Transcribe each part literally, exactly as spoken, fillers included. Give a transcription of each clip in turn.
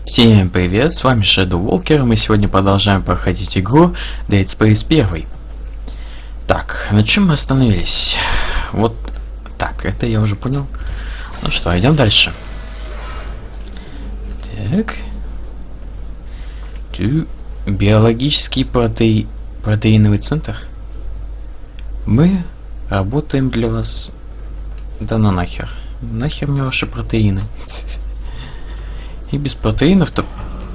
Всем привет, с вами Shadow Walker, мы сегодня продолжаем проходить игру Dead Space один. Так, на чем мы остановились? Вот так, это я уже понял. Ну что, идем дальше. Так. Тю, биологический протеи... протеиновый центр. Мы работаем для вас. Да ну нахер. Нахер мне ваши протеины. И без протеинов-то...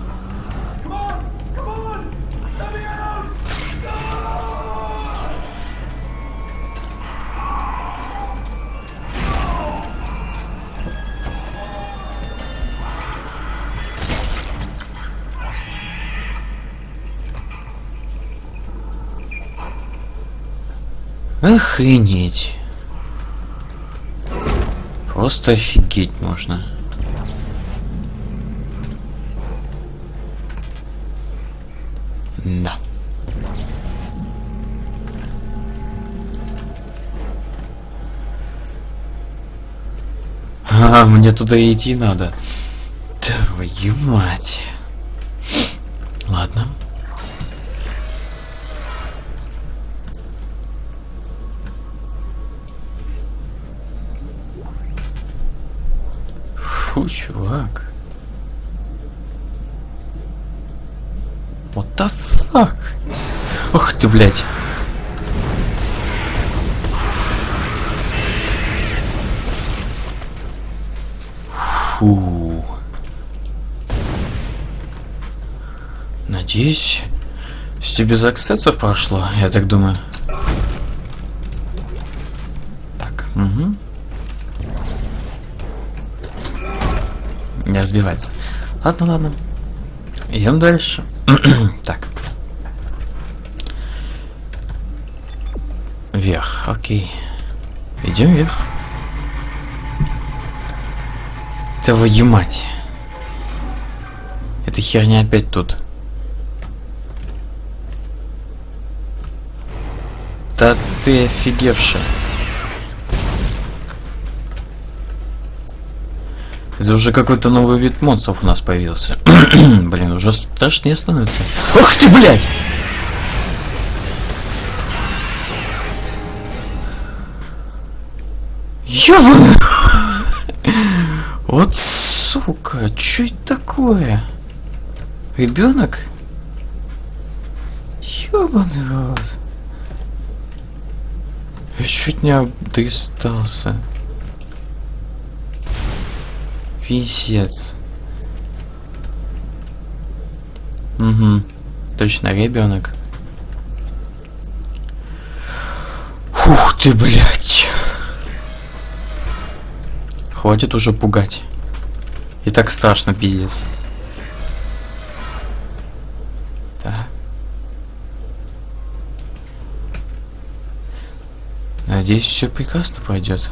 Охренеть. Просто офигеть можно. Да. А, мне туда идти надо. Твою мать. Ладно. Фу, чувак. What the fuck? Ух ты, блядь. Фу. Надеюсь, все без аксессов прошло, я так думаю. Так, угу. Не разбивается. Ладно, ладно. Идем дальше. Так. Вверх, окей. Идем вверх. Твою мать. Эта херня опять тут. Да ты офигевший. Это уже какой-то новый вид монстров у нас появился. Блин, уже страшнее становится. Ух ты, блядь! Ёбаный! Вот сука, что это такое? Ребенок? Ёбаный рот. Я чуть не обдристался. Писец. Угу. Точно, ребенок. Фух ты, блядь. Хватит уже пугать. И так страшно, пиздец. Так. Надеюсь, все прекрасно пройдет.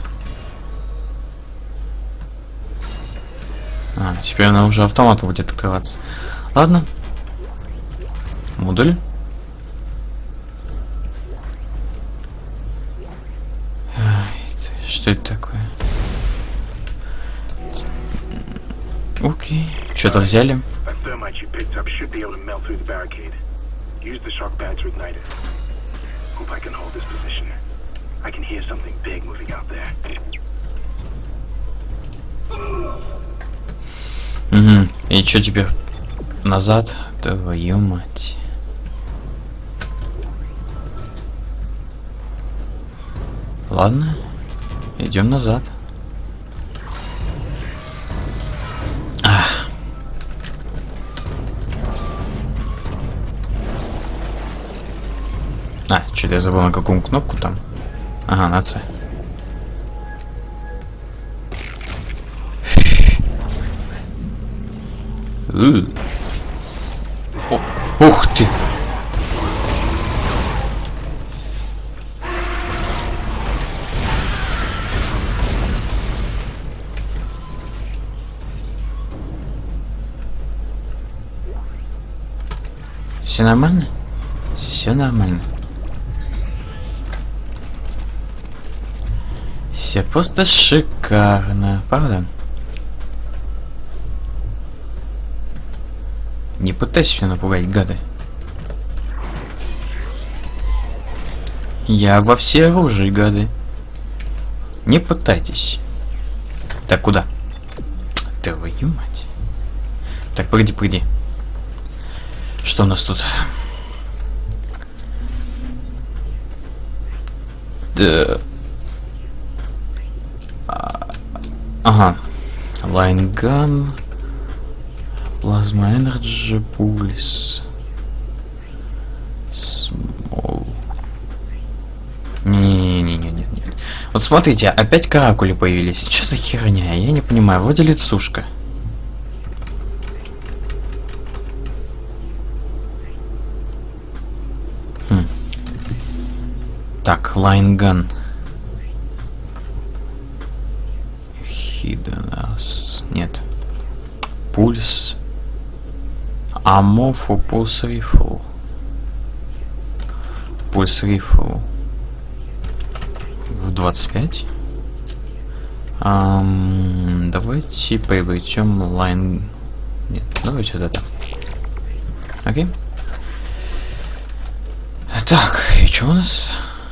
А, теперь она уже автоматом будет открываться. Ладно. Модуль. Ай, что это такое? Окей. Что-то взяли. Угу. И что теперь? Назад? Твою мать. Ладно. Идем назад. Ах. А, что-то я забыл на какую кнопку там. Ага, на С. О, ух ты! Все нормально? Все нормально. Все просто шикарно, правда? Не пытайся меня напугать, гады. Я во всеоружии, гады. Не пытайтесь. Так, куда? Твою мать. Так, погоди, погоди. Что у нас тут? Да. Ага. Лайнган. Плазма Энерджи. Пулис. Смол. Не-не-не-не-не. Вот смотрите, опять каракули появились. Что за херня? Я не понимаю. Вроде лицушка. Хм. Так, лайнган. Хиденас. Нет. Пульс. Ammo for pulse rifle. Пульс рифл. В двадцать пять. Um, давайте приобретем лайн. Нет, давайте вот это. Окей. Так, и что у нас?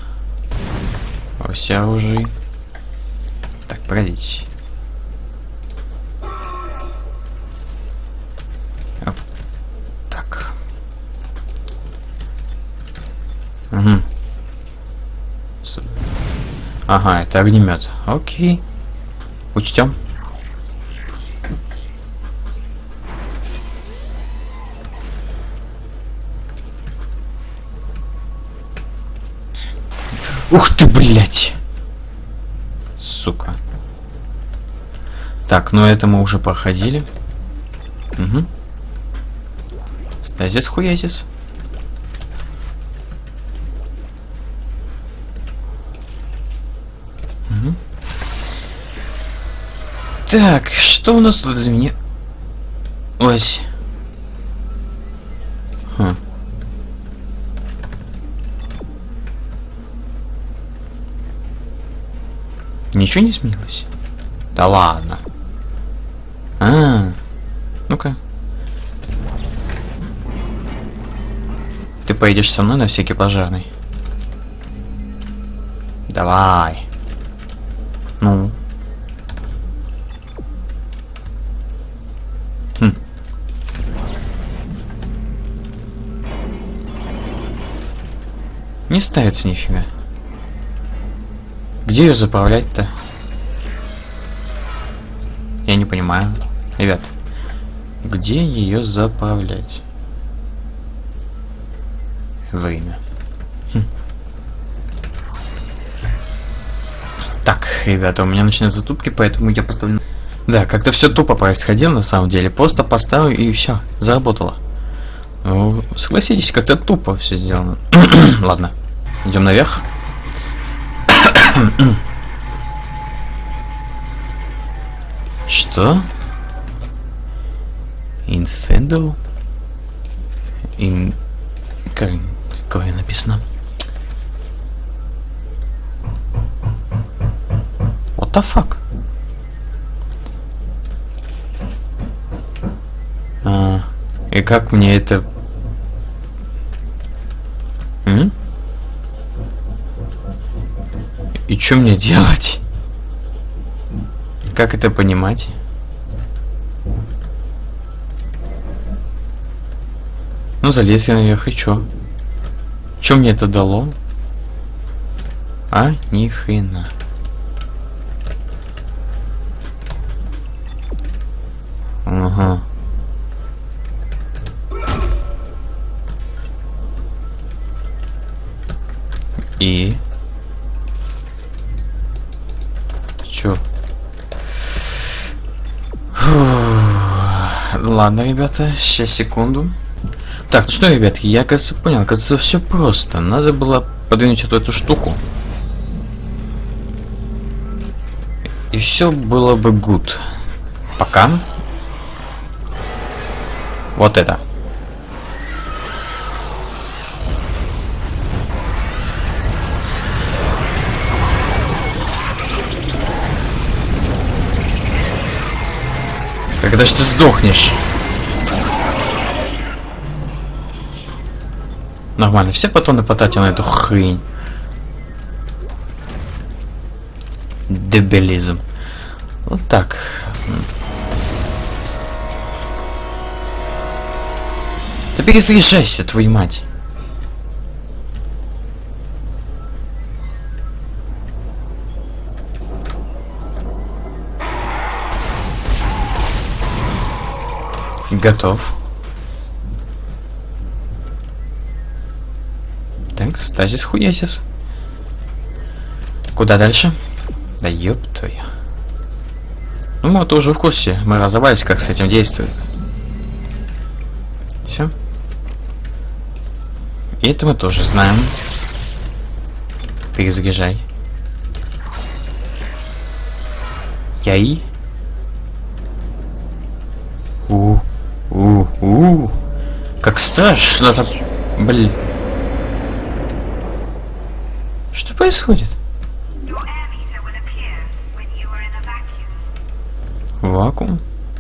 Все оружие. Так, погодите. Оп. Так. Угу. Ага, это огнемет. Окей. Учтем. Ух ты, блять! Сука. Так, ну это мы уже проходили. Угу. Стазис хуязис. Угу. Так, что у нас тут за меня? Ось. Хм. Ничего не изменилось? Да ладно. А, -а, -а. Ну-ка. Ты поедешь со мной на всякий пожарный? Давай. Ну. Хм. Не ставится нифига. Где ее заправлять-то? Я не понимаю. Ребят, где ее заправлять? Время. Хм. Так, ребята, у меня начинают затупки, поэтому я поставлю... Да, как-то все тупо происходило на самом деле. Просто поставил и все, заработало. Ну, согласитесь, как-то тупо все сделано. Ладно, идем наверх. Что? Infendel? In... Как... Какое написано? What the fuck? А, и как мне это... М? И что мне делать? Как это понимать? Ну, залез я наверх, и чё? Чё мне это дало? А, ни хрена. Ага. И... Чё? Ладно, ребята, сейчас, секунду. Так, ну что, ребятки, я, кажется, понял, кажется, все просто. Надо было подвинуть эту, эту штуку. И все было бы good. Пока. Вот это. Когда же ты сдохнешь? Нормально, все патроны потратил на эту хрень. Дебилизм. Вот так. Да перезаряжайся, твою мать. Готов. Так, стазис хуясис. Куда дальше? Да ёб твою. Ну мы вот уже в курсе. Мы разобрались, как с этим действует. Все. И это мы тоже знаем. Перезаряжай. Яй. У, у, у. Как страшно-то. Блин. Что происходит? Вакуум.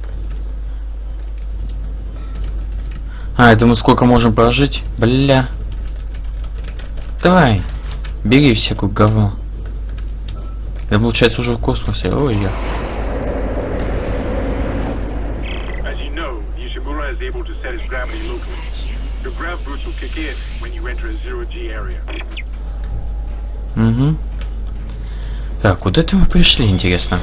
А, это мы сколько можем прожить? Бля. Давай. Бери всякую говно. Это получается уже в космосе. Ой, я. Угу. Так, куда это мы пришли, интересно?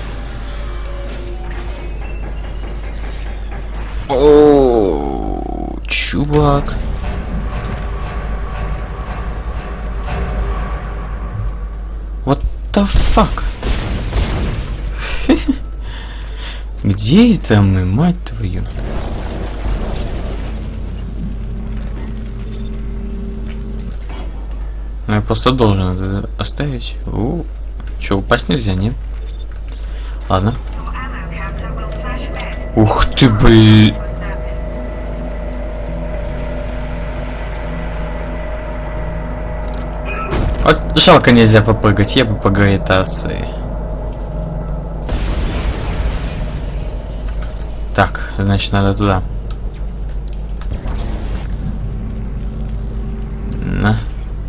О, чувак. What the fuck? Где это мы, мать твою? Ну, я просто должен это оставить. У, че, упасть нельзя, нет? Ладно. Ух ты, блин. Вот жалко, нельзя попрыгать, я бы по гравитации. Так, значит, надо туда. На.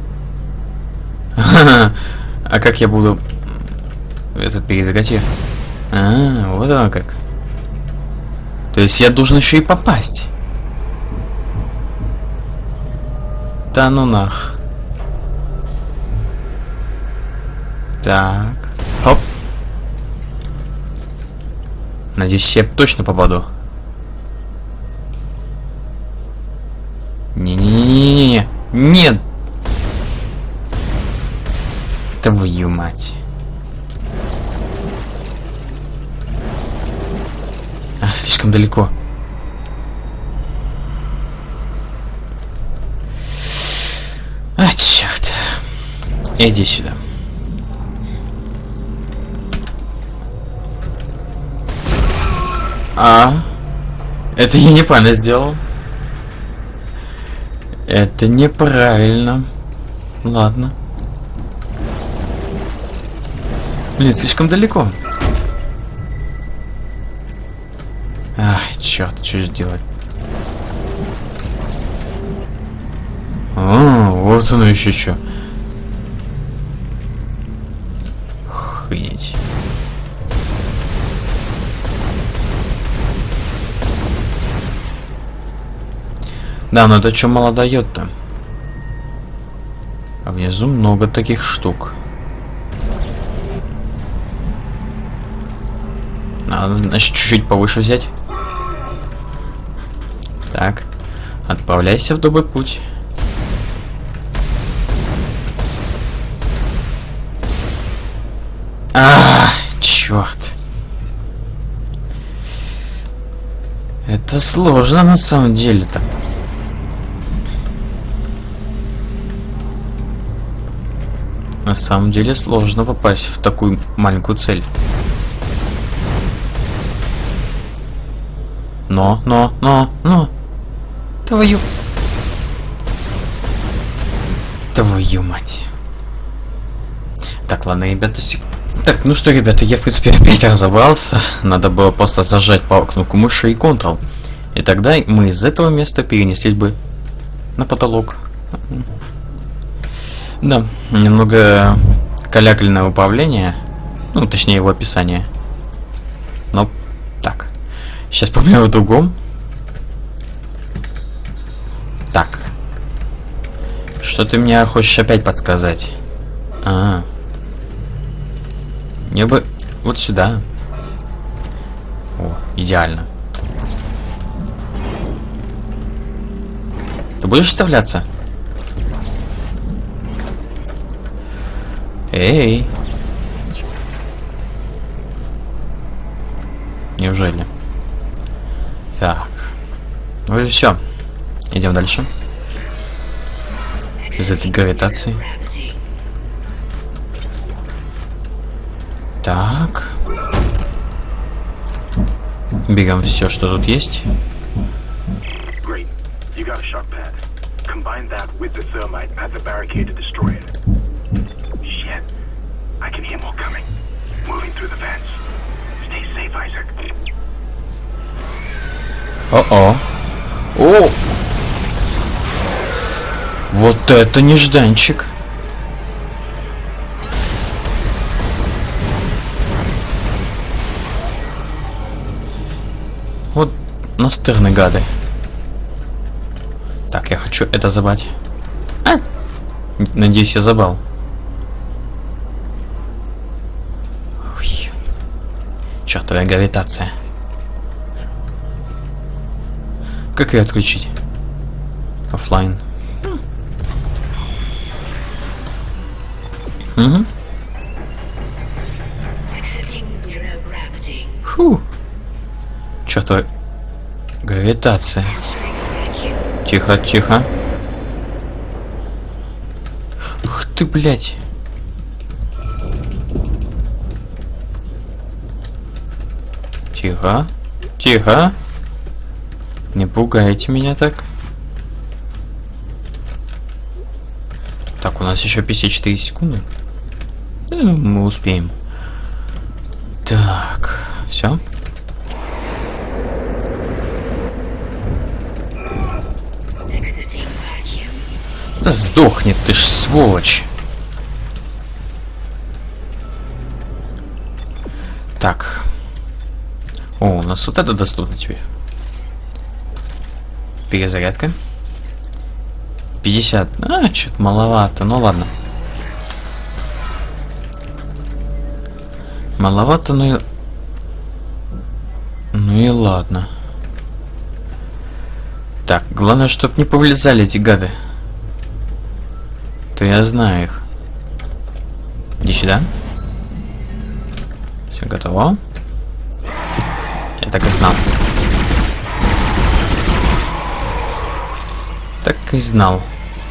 А как я буду это передвигать ее? А, вот оно как. То есть я должен еще и попасть. Да ну нах. Так. Хоп. Надеюсь, я точно попаду. Не-не-не-не-не. Нет. Твою мать. А, слишком далеко. А, черт. Иди сюда. А, это я неправильно сделал. Это неправильно. Ладно. Блин, слишком далеко. Ай, черт, что же делать? А, вот оно еще что. Охуеть. Да, но это что мало дает-то? А внизу много таких штук. Надо, значит, чуть-чуть повыше взять. Так. Отправляйся в добрый путь. А, черт. Это сложно на самом деле-то. На самом деле сложно попасть в такую маленькую цель. Но, но, но, но. Твою... Твою мать. Так, ладно, ребята. Так, ну что, ребята, я, в принципе, опять разобрался. Надо было просто зажать по кнопку мыши и Ctrl. И тогда мы из этого места перенеслись бы на потолок. Да, немного калякальное управление. Ну, точнее, его описание. Но так. Сейчас помню в другом. Так. Что ты мне хочешь опять подсказать? А. Мне бы вот сюда. О, идеально. Ты будешь вставляться? Эй. Неужели? Так. Ну и все. Идем дальше. Из этой гравитации. Так. Бегаем все, что тут есть. О-о. О! Вот это нежданчик. Вот настырные гады. Так, я хочу это забрать. А? Надеюсь, я забрал. Ой. Чёртовая гравитация. Как ее отключить? Оффлайн. Угу. Фу. Чё-то гравитация. Тихо, тихо. Ух ты, блядь. Тихо. Тихо. Не пугайте меня так. Так, у нас еще пятьдесят четыре секунды. Да, мы успеем. Так, все. Да сдохнет ты ж, сволочь. Так. О, у нас вот это доступно теперь. Перезарядка. пятьдесят. А, что-то маловато. Ну ладно. Маловато, ну и... Ну и ладно. Так, главное, чтоб не повлезали эти гады. То я знаю их. Иди сюда. Все готово. Я так и знал. Так и знал.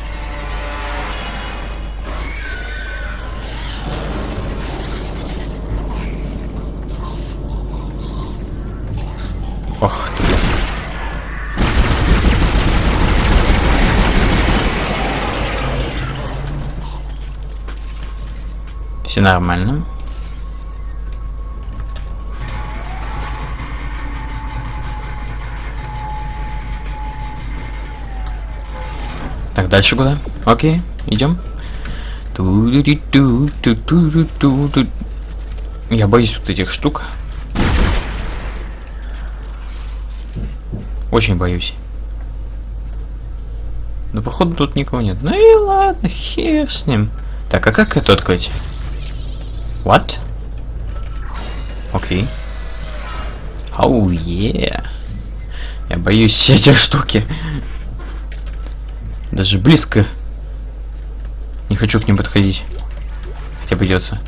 Ох ты, блин. Все нормально. Так, дальше куда? Окей, идем. Я боюсь вот этих штук. Очень боюсь. Но походу тут никого нет. Ну и ладно, хер с ним. Так, а как это открыть? What? Окей. Оу, е. Я боюсь этих штуки. Даже близко не хочу к ним подходить. Хотя придется.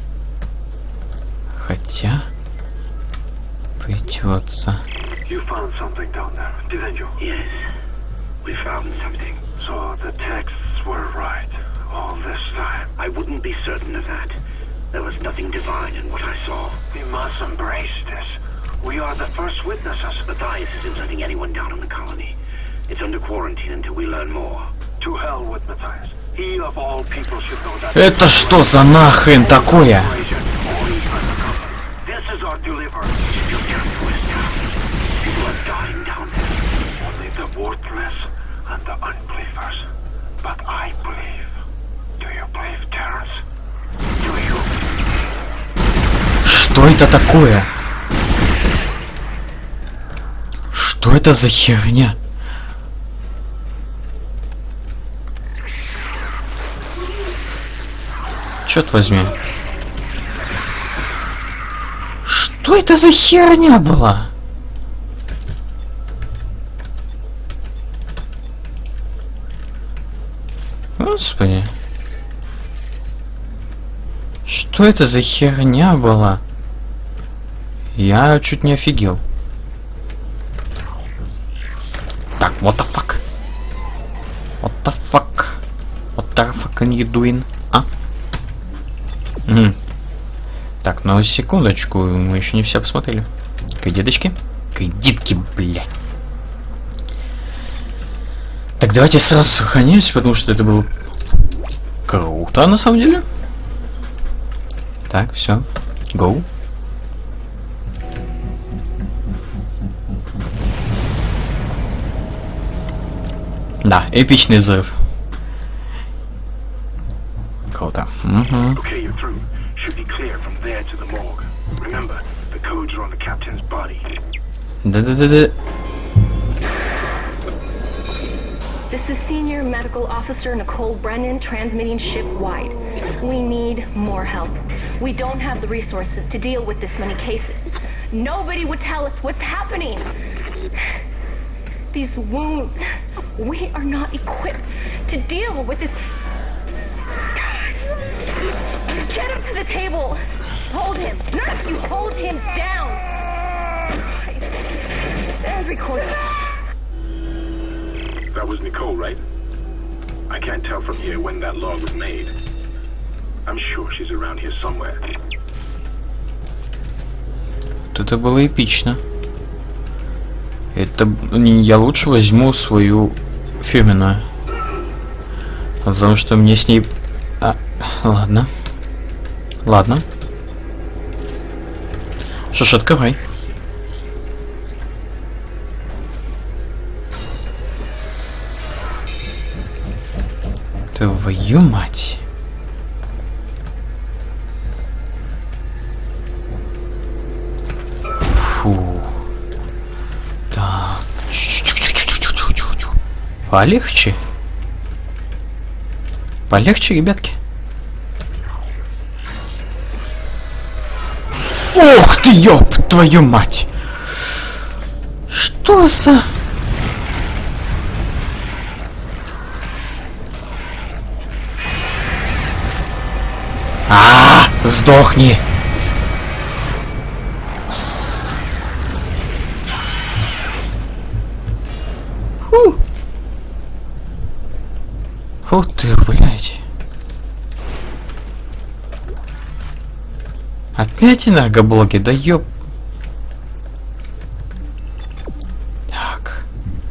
Хотя придется. You found something down there, didn't you? Yes, we found something. So the texts were right all this time. I wouldn't be certain of that. There was nothing divine in what I saw. We must embrace this. We are the first witnesses. Matthias isn't letting anyone down in the colony. It's under quarantine until we learn more. To hell with Matthias. He of all people should know that. Это что за нахрен такое? This is our deliverance. You can't do it now. People are dying down there. Only the worthless and the unbelievers. But I I believe. Do you believe, Terrence? Do you? Что это такое? Что это за херня? Черт возьми. Что это за херня была? Господи. Что это за херня была? Я чуть не офигел. Так, what the fuck? What the fuck? What the fuck are you doing? А? Угу. Так, ну секундочку, мы еще не все посмотрели. Кредиточки? Кредитки, блядь. Так, давайте сразу сохранимся, потому что это было круто, на самом деле. Так, все. Go. Да, эпичный взрыв. Круто. Угу. Okay, you're through. Should be clear from there to the morgue. Remember, the codes are on the captain's body. Да-да-да-да. This is Senior Medical Officer Nicole Brennan transmitting ship-wide. We need more help. We don't have the resources to deal with this many cases. Nobody would tell us what's happening. These wounds, we are not equipped to deal with this. Get him to the table. Hold him. Nurse, you hold him down. And record it. That was Nicole, right? I can't tell from here when that log was made. I'm sure she's around here somewhere. Это было эпично. Это я лучше возьму свою фирменную, потому что мне с ней. А, ладно, ладно. Что ж, открывай. Твою мать. Фу. Так. Полегче. Полегче, ребятки. Ох ты, ёб твою мать. Что за... А, сдохни. Фу. Фу ты, блядь. Опять энергоблоки, да ёб. Так.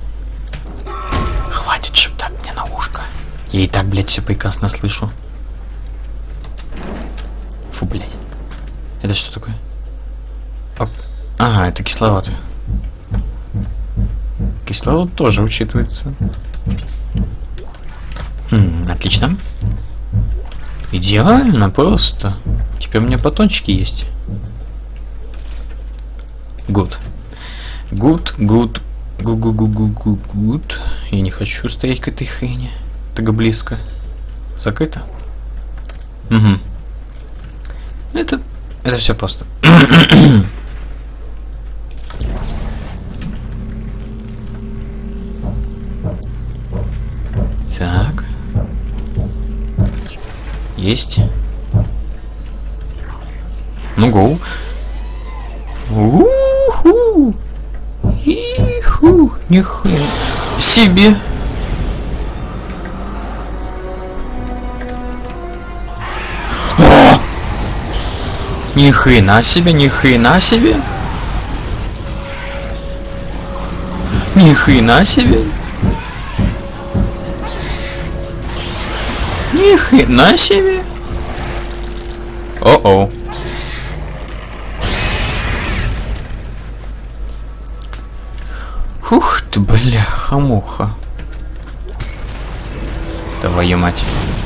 Хватит шептать мне на ушко. Я и так, блядь, все прекрасно слышу. Фу, блядь. Это что такое? Оп. Ага, это кислород. Кислород тоже учитывается. Хм, отлично. Идеально просто. Теперь у меня батончики есть. Good. Good, good. Гу-гу-гу-гу-гу, good. Я не хочу стоять к этой хрени. Так близко. Закрыто? Угу. Это, это все просто. Так. Есть. Ну, гоу. У-ху. И-ху. Нихуя себе. Ни хрена себе, ни хрена себе. Ни хрена себе. Ни хрена себе. О-о. Ух ты, бляха-муха. Твою мать.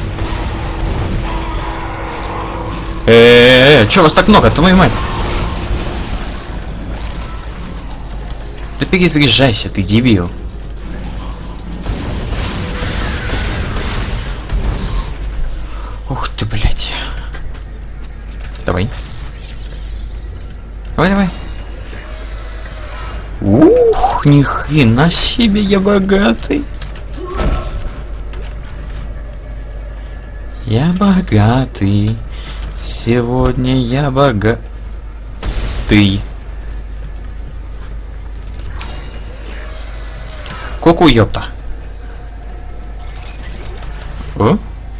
Эээ, чё вас так много, твою мать? Да перезаряжайся, ты дебил. Ух ты, блядь. Давай. Давай, давай. Ух, ни хрена себе, я богатый. Я богатый. Сегодня я богатый. Ку-ку, ёпта. О?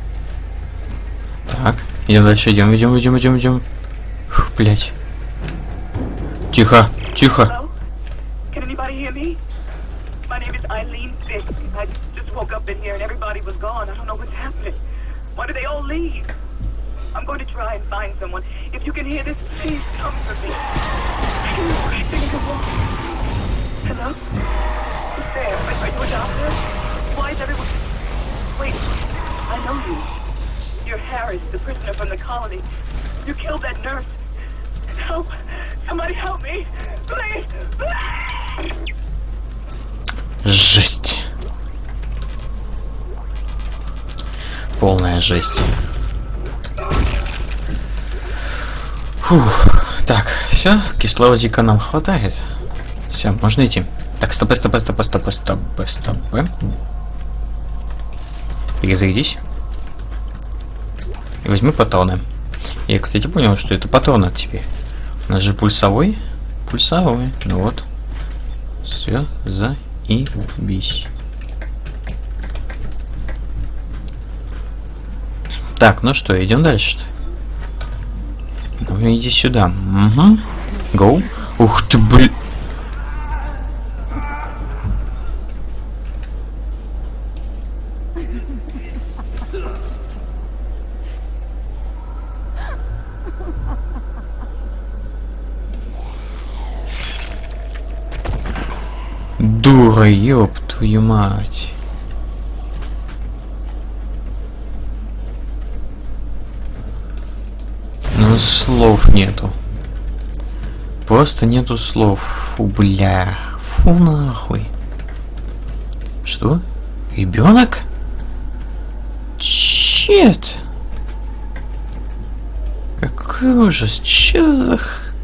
Так, идем дальше, идем, идем, идем, идем, идем. Фух, блять. Тихо, тихо. Hello? Can anybody hear me? My name is Eileen Fisk. I just woke up in here and everybody was gone. I don't know what's happening. Why did they all leave? I'm going to try and find someone. If you can hear this, please come for me. Hello? Who's there? Are, are you a doctor? Why is everyone... Wait, I know you. You're Harris, the prisoner from the colony. You killed that nurse. Help! Somebody help me! Please! Please! Жесть. Полная жесть. Фух. Так, все, кислородика нам хватает. Все, можно идти. Так, стоп, стоп, стоп, стоп, стоп, стоп. Перезарядись. И возьми патроны. Я, кстати, понял, что это патроны теперь. У нас же пульсовой. Пульсовой. Ну вот. Все, заебись. Так, ну что, идем дальше-то. Ну, иди сюда. Угу. Гоу. Ух ты, блин. Дура, ёб твою мать. Ну, слов нету. Просто нету слов. Фу, бля. Фу, нахуй. Что? Ребенок? Чет. Какой ужас. Че за...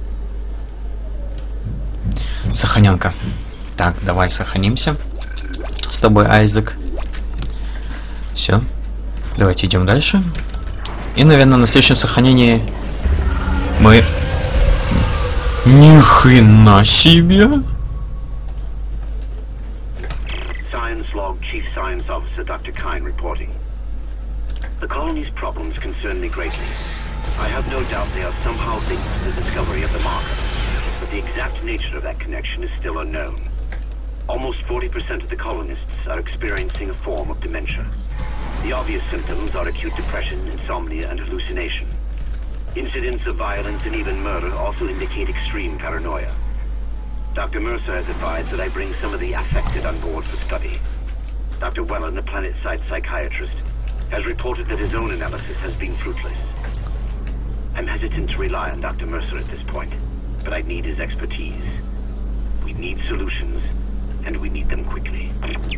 Сохраненка. Так, давай сохранимся. С тобой, Айзек. Все. Давайте идем дальше. И, наверное, на следующем сохранении мы... Ни хрена себе! Science log, Chief Science Officer Doctor Kine reporting. The colony's problems concern me greatly. I have no doubt they are somehow linked to the discovery of the marker, but the exact nature of that connection is still unknown. Almost forty percent of the colonists are experiencing a form of dementia. The obvious symptoms are acute depression, insomnia, and hallucination. Incidents of violence and even murder also indicate extreme paranoia. Doctor Mercer has advised that I bring some of the affected on board for study. Doctor Wellen, the planet-side psychiatrist, has reported that his own analysis has been fruitless. I'm hesitant to rely on Doctor Mercer at this point, but I need his expertise. We need solutions, and we need them quickly.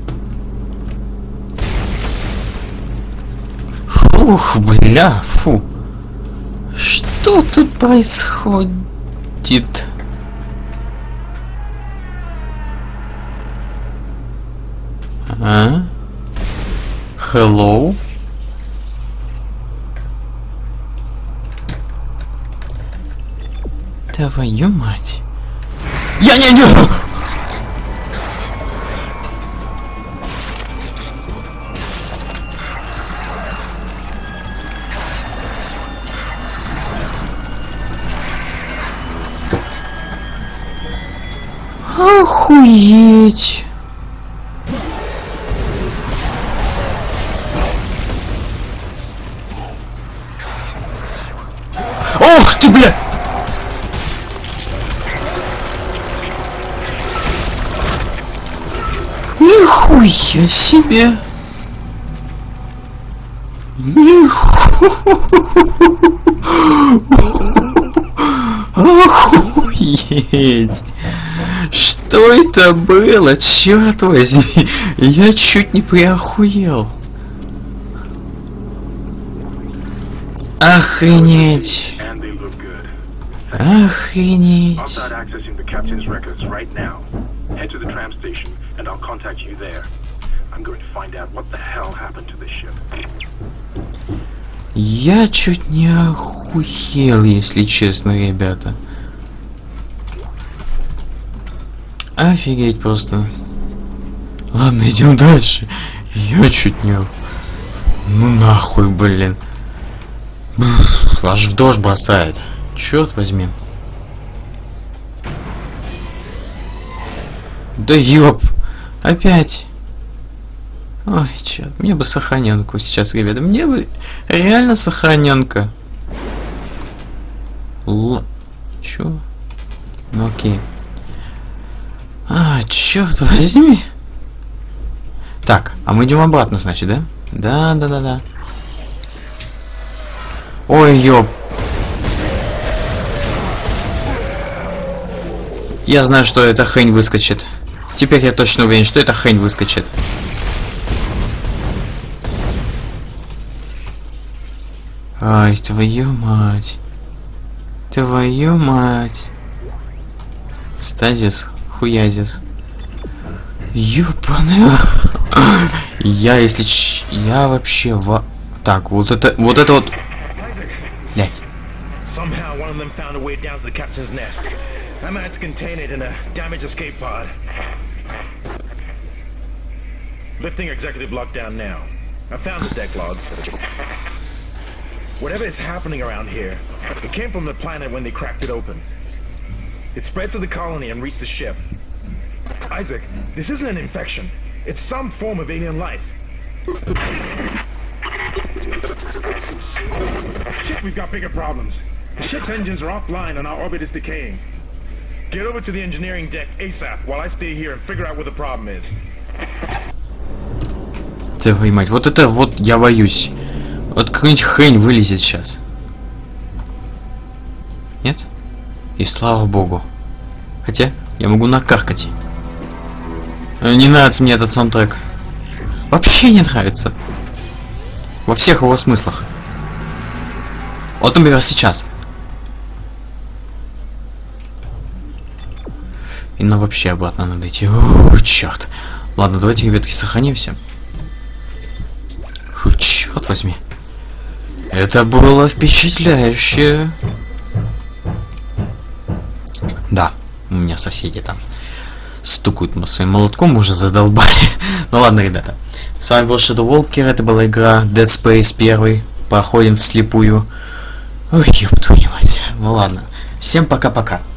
Фух, бля, фу. Что тут происходит? А? Hello? Твою мать. Я не не. Охуеть! Ох ты, бля! Нихуя себе! Охуеть! Что это было? Черт возьми! Я чуть не приохуел. Охренеть! Охренеть! I'll start accessing the captain's records right now. Head to the tram station, and I'll contact you there. I'm going to find out what the hell happened to this ship. Я чуть не охуел, если честно, ребята. Офигеть просто. Ладно, идем дальше. Я чуть не... Ну нахуй, блин. Аж в дождь бросает. Черт возьми. Да ёп. Опять. Ой, черт. Мне бы сохраненку сейчас, ребята. Мне бы реально сохраненка. Л... Чё? Ну окей. А, черт возьми. Так, а мы идем обратно, значит, да? Да, да, да, да. Ой, ёп. Я знаю, что эта хрень выскочит. Теперь я точно уверен, что эта хрень выскочит. Ай, твою мать. Твою мать. Стазис, хуязис. Ёпаный. Я, если ч... Я вообще во... Так, вот это... Вот это вот... Блять. Somehow one of them found a way down to the captain's nest. I managed to contain it in a damaged escape pod. Lifting executive lockdown now. I found the deck logs. Whatever is happening around here, it came from the planet when they cracked it open. It spread to the colony and reached the ship. Isaac, this isn't an infection. It's some form of alien life. Shit, we've got bigger problems. The ship's engines are offline and our orbit is decaying. Get over to the engineering deck ASAP while I stay here and figure out what the problem is. Твою мать, вот это вот я боюсь. Вот какая-нибудь хрень вылезет сейчас. Нет? И слава богу. Хотя, я могу накаркать. Не нравится мне этот саундтрек. Вообще не нравится. Во всех его смыслах. Вот, например, сейчас. И нам вообще обратно надо идти. О, черт. Ладно, давайте, ребятки, сохранимся. Фу, черт возьми. Это было впечатляюще. Да, у меня соседи там стукают мы своим молотком, уже задолбали. Ну ладно, ребята. С вами был Shadow Walker, это была игра Dead Space один. Проходим вслепую. Ой, ёб твою мать. Ну ладно. Всем пока-пока.